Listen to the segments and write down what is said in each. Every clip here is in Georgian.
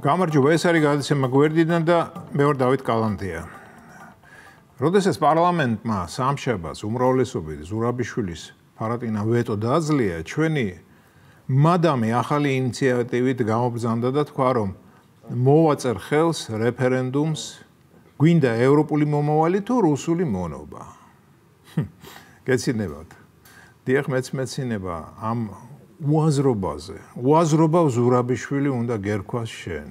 გამარჯობა, ეს არის გადაცემა გვერდიდან და მე ვარ დავით კალანდია. როდესაც პარლამენტმა სამშაბათს უმრავლესობით ზურაბიშვილის ფარატინა ვეტო დააძლია, ჩვენი მადამი ახალი ინიციატივით გამობრძანდა და თქვა, რომ მოვაწერ ხელს რეფერენდუმს, გვინდა ევროპული მომავალი თუ რუსული მონობა. გეცინებათ. დიახ, მეც მეცინება ამ უაზრობაზე. უაზრობა ზურაბიშვილი უნდა გერქვას შენ.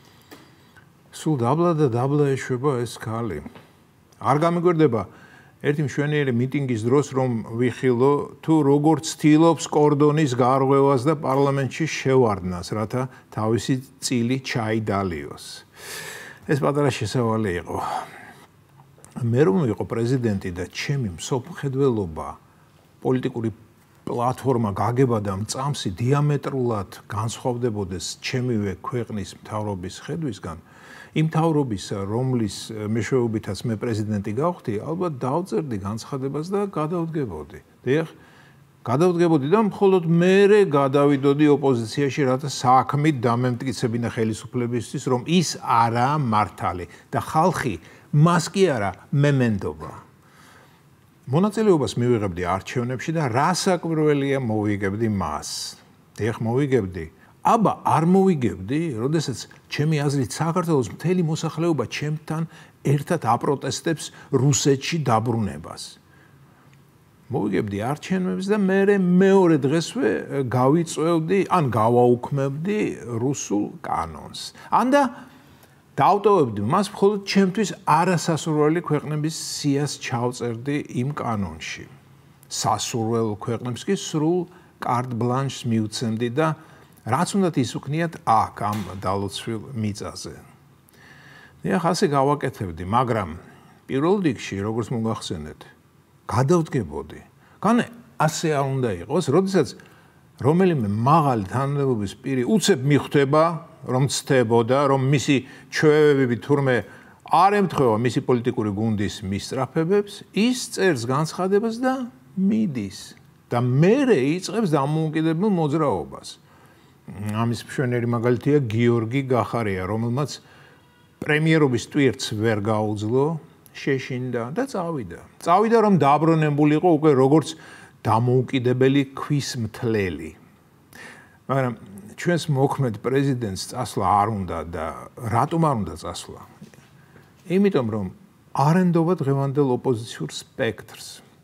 სულ დაბლა და დაბლა ეშვება ეს ქალი. არ გამიგვერდება ერთი მშვენიერი მიტინგის დროს რომ ვიხილო თუ როგორ ცდილობს კორდონის გარღვევას და პარლამენტში შევარდნას, რათა თავისი წილი ჩაიდალიოს. ეს პატარა შესავალი იყო. მე რომ ვიყო პრეზიდენტი და ჩემი მსოფლმხედველობა პოლიტიკური პლატფორმა გაგება და მწამსი დიამეტრულად განსხვავდებოდეს ჩემივე ქვეყნის მთავრობის ხედვისგან, იმ მთავრობისა, რომლის მეშვეობითაც მე პრეზიდენტი გავხდი, ალბათ დავწერდი განცხადებას და გადავდგებოდი. დიახ, გადავდგებოდი და მხოლოდ მერე გადავიდოდი ოპოზიციაში, რათა საქმით დამემტკიცებინა ხელისუფლებისთვის, რომ ის არაა მართალი და ხალხი მას კი არა მემენდობა. მონაწილეობას მივიღებდი არჩევნებში და რა საკვირველია მოვიგებდი მას. დიახ, მოვიგებდი. აბა არ მოვიგებდი, როდესაც ჩემი აზრით საქართველოს მთელი მოსახლეობა ჩემთან ერთად აპროტესტებს რუსეთში დაბრუნებას. მოვიგებდი არჩევნებს და მე მეორე დღესვე გავიწევდი, ან გავაუქმებდი რუსულ კანონს. ან და დავტოვებდი მას მხოლოდ ჩემთვის არასასურველი ქვეყნების სიას ჩავწერდი იმ კანონში. სასურველ ქვეყნებს კი სრულ კარტ ბლანშს მივცემდი და რაც უნდათ ის უქნიათ აქ ამ დალოცვილ მიწაზე. დიახ, ასე გავაკეთებდი, მაგრამ პირველ რიგში, როგორც მოგახსენეთ, გადავდგებოდი. კანე ასე არ უნდა იყოს, როდესაც რომელიმე მაღალი თანამდებობის პირი უცებ მიხვდება, რომ ცდებოდა, რომ მისი ჩვევები თურმე არ ემთხვევა მისი პოლიტიკური გუნდის მისწრაფებებს, ის წერს განცხადებას და მიდის და მერე იწყებს დამოუკიდებელ მოძრაობას. ამის მშვენიერი მაგალითია გიორგი გახარია, რომელმაც პრემიერობის ტვირთს ვერ გაუძლო, შეშინდა და წავიდა. წავიდა, რომ დაბრუნებულიყო უკვე როგორც დამოუკიდებელი ქვის მთლელი. მაგრამ ჩვენს მოქმედ პრეზიდენტს წასვლა არ უნდა და რატომ არ უნდა წასვლა? იმიტომ რომ არ ენდობა დღევანდელ ოპოზიციურ სპექტრს.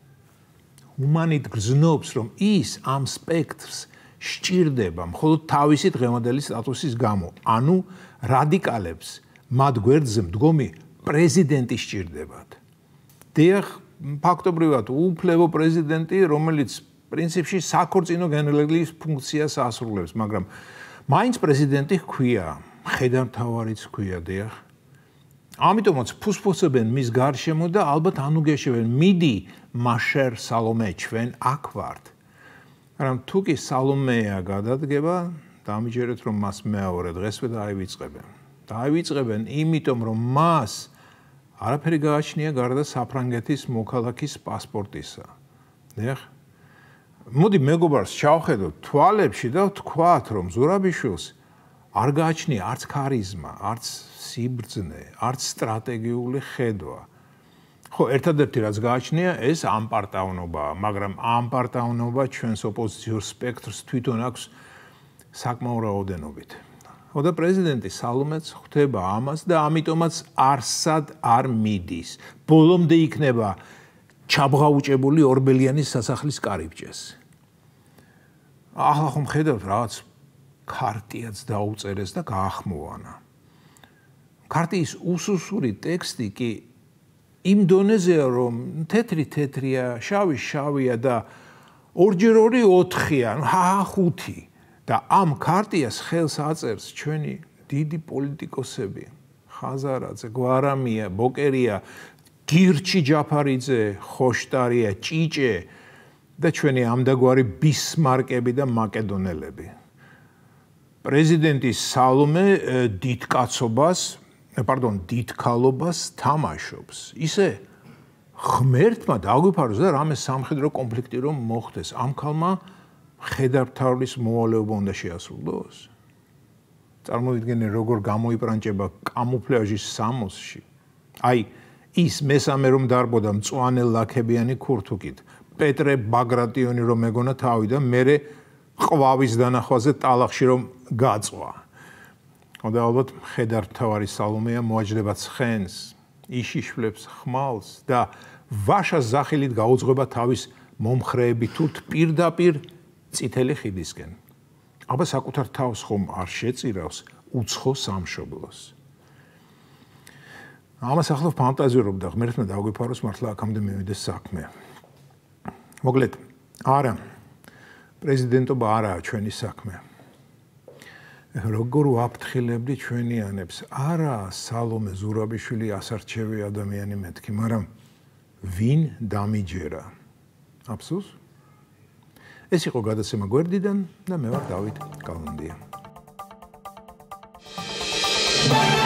ჰუმანით გრძნობს, რომ ის ამ სპექტრს სჭირდება მხოლოდ თავისი დღევანდელი სტატუსის გამო. ანუ რადიკალებს მათ გვერდზე მდგომი პრეზიდენტი სჭირდებათ. დიახ, ფაქტობრივად უფლებო პრეზიდენტი, რომელიც პრინციპში საქორწინო გენერლის ფუნქციას ასრულებს, მაგრამ მაინც პრეზიდენტი ჰქვია, მხედართმთავარიც ჰქვია, დიახ. ამიტომაც ფუსფუსებენ მის გარშემო და ალბათ ანუგეშებენ, მიდი მაშერ სალომე, ჩვენ აქ ვართ. მაგრამ თუ კი სალომეა გადადგება, დამიჯერეთ, რომ მას მეორე დღესვე დაივიწყებენ. დაივიწყებენ იმიტომ, რომ მას არაფერი გააჩნია გარდა საფრანგეთის მოქალაქის პასპორტისა. დიახ. მოდი მეგობარს ჩავხედოთ თვალებში და ვთქვათ, რომ ზურაბიშვილს არ გააჩნია არც ქარიზმა, არც სიბრძნე, არც სტრატეგიული ხედვა. ხო, ერთადერთი რაც გააჩნია, ეს ამპარტავნობაა, მაგრამ ამპარტავნობა ჩვენს ოპოზიციურ სპექტრს თვითონ აქვს საკმაო რაოდენობით. და პრეზიდენტი სალომეც ხვდება ამას და ამიტომაც არსად არ მიდის. ბოლომდე იქნება ჩაბღაუჭებული ორბელიანის სასახლის კარიბჭეს. ახლა ხომ ხედავთ, რაღაც ქარტიაც დაუწერეს და გაახმოვანა. ქარტიის უსუსური ტექსტი კი იმ დონეზეა, რომ თეთრი თეთრია, შავი შავია და 2x2 4-ია, 5. და ამ ქარტიას ხელს აწერს ჩვენი დიდი პოლიტიკოსები, ხაზარაძე, გვარამია, ბოკერია, გირჩი ჯაფარიძე, ხოშტარია, ჭიჭე და ჩვენი ამდაგვარი ბისმარკები და მაკედონელები. პრეზიდენტი სალომე დიდქალობას თამაშობს. ისე ღმერთმა დაგვიფაროს და რამე სამხედრო კონფლიქტი რომ მოხდეს, ამ ქალმა ხედართმთავრის მოვალეობა უნდა შეასრულოს. წარმოვიდგინე როგორ გამოიპრანჭება კამუფლაჟის სამოსში. აი ის მესამე რომ დარბოდა მწვანე ლაქებიანი ქურთუკით. პეტრე ბაგრატიონი რომ მეგონა თავი და მერე ყვავის დანახვაზე ტალახში რომ გაწვა. და ალბათ მხედარ მთავარი სალომეა მოაჯდება ცხენს, იშიშვლებს ხმალს და ვაშას ზახილით გაუძღვება თავის მომხრეები თუ პირდაპირ წითელი ხიდისკენ. აბა საკუთარ თავს ხომ არ შეწირავს უცხო სამშობლოს. ამას ახლა ფანტაზიურობდა, ღმერთმა დაგვიფაროს მართლა აქამდე მივიდეს საქმე. მოკლედ, არა, პრეზიდენტობა არაა ჩვენი საქმე. როგორ ვაფრთხილებდი ჩვენიანებს? არა, სალომე ზურაბიშვილი ასარჩევი ადამიანი მეთქი, მაგრამ ვინ დამიჯერა? აფსუს? ეს იყო გადაცემა გვერდიდან და მე ვარ დავით კალანდია.